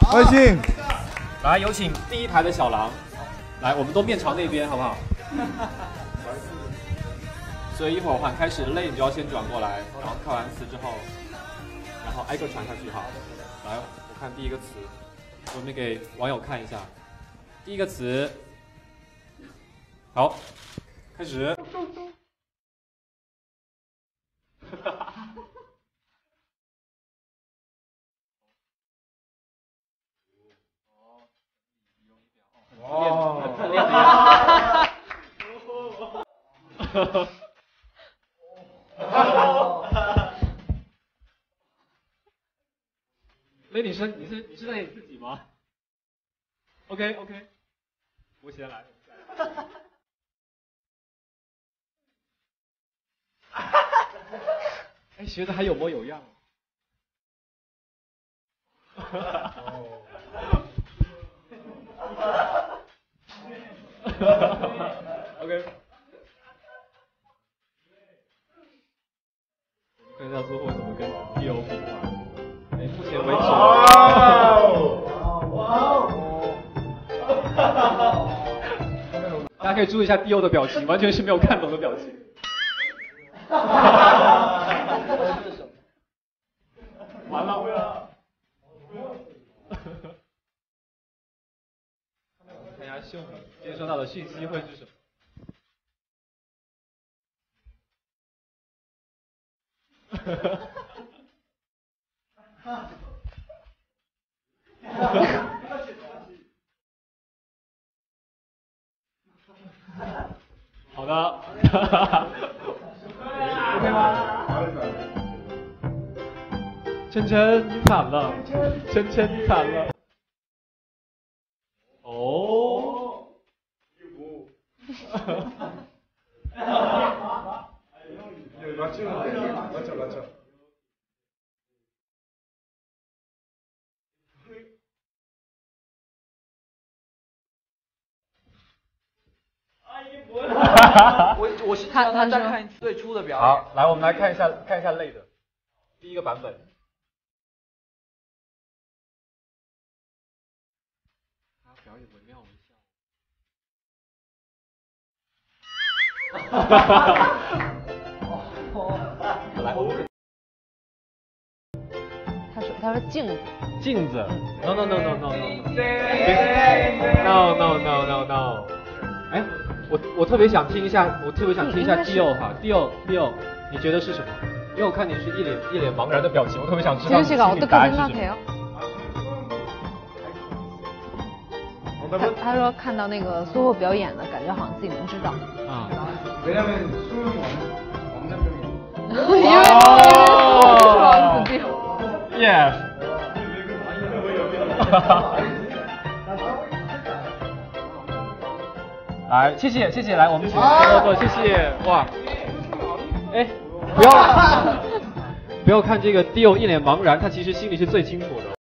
欢迎。 来，有请第一排的小狼。来，我们都面朝那边，好不好？所以一会儿喊开始累，你就要先转过来，然后看完词之后，然后挨个传下去，好。来，我看第一个词，我们给网友看一下。第一个词，好，开始。雷女生，你是在你自己吗 ？OK， 我先来。哎，学的还有模有样。OK。看一下最后怎么跟 T.O 比划。哎，目前为止。大家可以注意一下 T.O 的表情，完全是没有看懂的表情。完了。看一下秀敏接收到的讯息会是什么？好的。OK 吗？琛琛，你惨了，琛琛你惨了。哦。맞죠. 我是让他再看一次最初的表演。 好，来，我们来看一下累的第一个版本。他表演惟妙惟肖。来， 他说镜子。 镜子 ？No。哎，我特别想听一下 Dio 哈 ，Dio，你觉得是什么？因为我看你是一脸茫然的表情，我特别想知道你心里答案是什么。 他说看到那个苏霍表演的感觉，好像自己能知道。 啊。 왜냐면 수영이 왕자병이. 因为是王子病。 Yes。来，谢谢，来，我们请坐，谢谢，哇，哎，不要看这个 Dio 一脸茫然，他其实心里是最清楚的。